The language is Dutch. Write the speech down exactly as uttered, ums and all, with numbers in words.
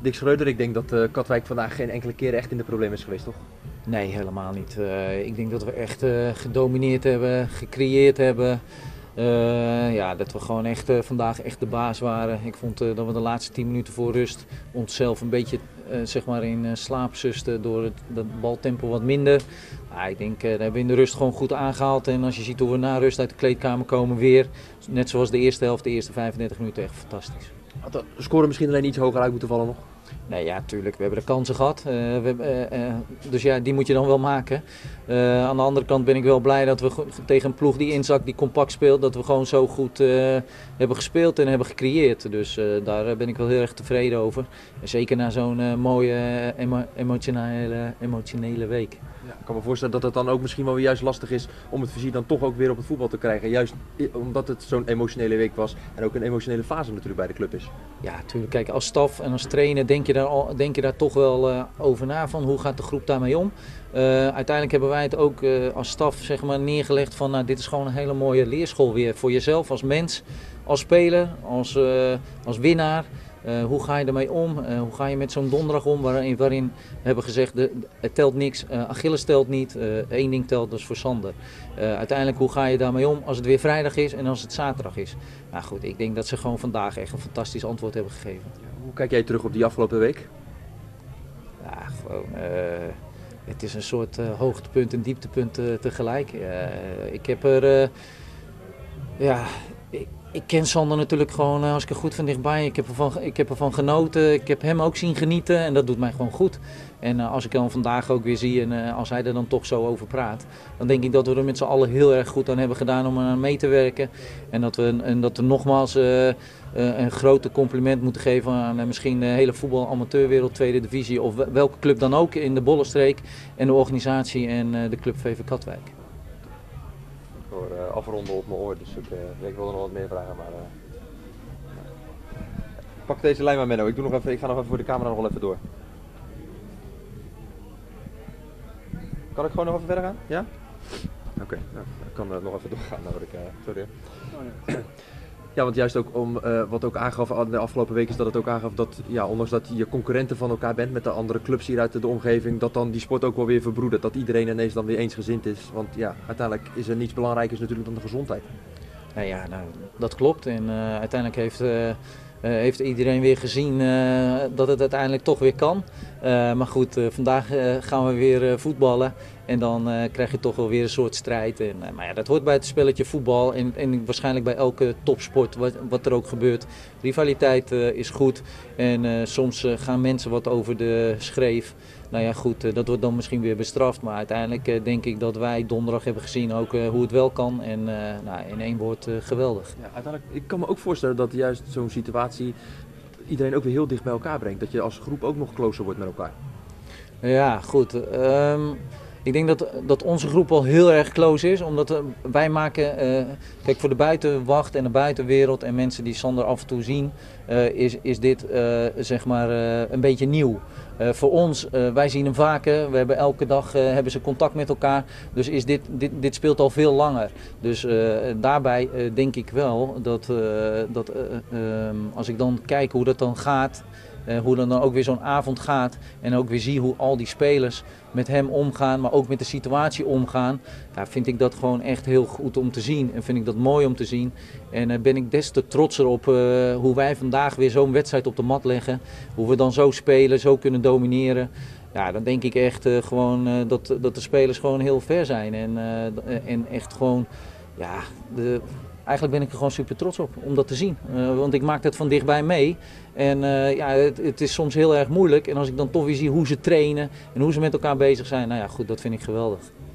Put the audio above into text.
Dick Schreuder, ik denk dat uh, Katwijk vandaag geen enkele keer echt in de problemen is geweest, toch? Nee, helemaal niet. Uh, ik denk dat we echt uh, gedomineerd hebben, gecreëerd hebben. Uh, ja, dat we gewoon echt uh, vandaag echt de baas waren. Ik vond uh, dat we de laatste tien minuten voor rust onszelf een beetje uh, zeg maar in uh, slaap susten door het dat baltempo wat minder. Uh, ik denk uh, dat hebben we in de rust gewoon goed aangehaald. En als je ziet hoe we na rust uit de kleedkamer komen weer, net zoals de eerste helft, de eerste vijfendertig minuten, echt fantastisch. Had de score misschien alleen iets hoger uit moeten vallen nog? Nee, ja, tuurlijk. We hebben de kansen gehad. Uh, we hebben, uh, uh, dus ja, die moet je dan wel maken. Uh, aan de andere kant ben ik wel blij dat we tegen een ploeg die inzakt, die compact speelt, dat we gewoon zo goed uh, hebben gespeeld en hebben gecreëerd. Dus uh, daar ben ik wel heel erg tevreden over. En zeker na zo'n uh, mooie, emo emotionele, emotionele week. Ja, ik kan me voorstellen dat het dan ook misschien wel weer juist lastig is om het vizier dan toch ook weer op het voetbal te krijgen. Juist omdat het zo'n emotionele week was en ook een emotionele fase natuurlijk bij de club is. Ja, natuurlijk. Kijk, als staf en als trainer denk je daar, al, denk je daar toch wel uh, over na van hoe gaat de groep daarmee om. Uh, uiteindelijk hebben wij het ook uh, als staf zeg maar, neergelegd van nou, dit is gewoon een hele mooie leerschool weer voor jezelf als mens, als speler, als, uh, als winnaar. Uh, hoe ga je ermee om? Uh, hoe ga je met zo'n donderdag om waarin, waarin we hebben gezegd de, het telt niks, uh, Achilles telt niet, uh, één ding telt, dat is voor Sander. Uh, uiteindelijk hoe ga je daarmee om als het weer vrijdag is en als het zaterdag is? Nou goed, ik denk dat ze gewoon vandaag echt een fantastisch antwoord hebben gegeven. Hoe kijk jij terug op die afgelopen week? Ja, gewoon... Uh, het is een soort uh, hoogtepunt en dieptepunt uh, tegelijk. Uh, ik heb er... Uh, ja... Ik, Ik ken Sander natuurlijk gewoon hartstikke goed van dichtbij. Ik heb, ervan, ik heb ervan genoten. Ik heb hem ook zien genieten en dat doet mij gewoon goed. En uh, als ik hem vandaag ook weer zie en uh, als hij er dan toch zo over praat, dan denk ik dat we er met z'n allen heel erg goed aan hebben gedaan om er aan mee te werken. En dat we, en dat we nogmaals uh, uh, een grote compliment moeten geven aan uh, misschien de hele voetbal-amateurwereld, tweede divisie of welke club dan ook in de Bollenstreek en de organisatie en uh, de club V V Katwijk. Voor uh, afronden op mijn oor, dus ik, uh, ik wil er nog wat meer vragen, maar uh, pak deze lijn maar, Menno. Ik, doe nog even, ik ga nog even voor de camera nog wel even door. Kan ik gewoon nog even verder gaan? Ja? Oké, okay, nou, ik kan uh, nog even doorgaan. Nou, ik, uh, sorry. Oh, nee. Ja, want juist ook om uh, wat ook aangaf de afgelopen week is dat het ook aangaf dat, ja, ondanks dat je concurrenten van elkaar bent met de andere clubs hier uit de, de omgeving, dat dan die sport ook wel weer verbroedert. Dat iedereen ineens dan weer eensgezind is. Want ja, uiteindelijk is er niets belangrijkers natuurlijk dan de gezondheid. Nou ja, nou, dat klopt. En uh, uiteindelijk heeft, uh, uh, heeft iedereen weer gezien uh, dat het uiteindelijk toch weer kan. Uh, maar goed, uh, vandaag uh, gaan we weer uh, voetballen. En dan uh, krijg je toch wel weer een soort strijd. En, uh, maar ja, dat hoort bij het spelletje voetbal. En, en waarschijnlijk bij elke topsport, wat, wat er ook gebeurt. Rivaliteit uh, is goed. En uh, soms uh, gaan mensen wat over de schreef. Nou ja, goed, uh, dat wordt dan misschien weer bestraft. Maar uiteindelijk uh, denk ik dat wij donderdag hebben gezien ook uh, hoe het wel kan. En uh, nou, in één woord uh, geweldig. Ja, uiteindelijk, ik kan me ook voorstellen dat juist zo'n situatie iedereen ook weer heel dicht bij elkaar brengt. Dat je als groep ook nog closer wordt met elkaar. Ja, goed. Um, Ik denk dat, dat onze groep al heel erg close is, omdat uh, wij maken, uh, kijk voor de buitenwacht en de buitenwereld en mensen die Sander af en toe zien, uh, is, is dit uh, zeg maar uh, een beetje nieuw. Uh, voor ons, uh, wij zien hem vaker, we hebben elke dag uh, hebben ze contact met elkaar, dus is dit, dit, dit speelt al veel langer. Dus uh, daarbij uh, denk ik wel dat, uh, dat uh, uh, als ik dan kijk hoe dat dan gaat, Uh, hoe dan ook weer zo'n avond gaat en ook weer zie hoe al die spelers met hem omgaan, maar ook met de situatie omgaan, ja, vind ik dat gewoon echt heel goed om te zien en vind ik dat mooi om te zien. En uh, ben ik des te trotser op uh, hoe wij vandaag weer zo'n wedstrijd op de mat leggen, hoe we dan zo spelen, zo kunnen domineren. Ja, dan denk ik echt uh, gewoon uh, dat, dat de spelers gewoon heel ver zijn en, uh, en echt gewoon, ja, de... Eigenlijk ben ik er gewoon super trots op om dat te zien, uh, want ik maak dat van dichtbij mee en uh, ja, het, het is soms heel erg moeilijk en als ik dan toch weer zie hoe ze trainen en hoe ze met elkaar bezig zijn, nou ja goed, dat vind ik geweldig.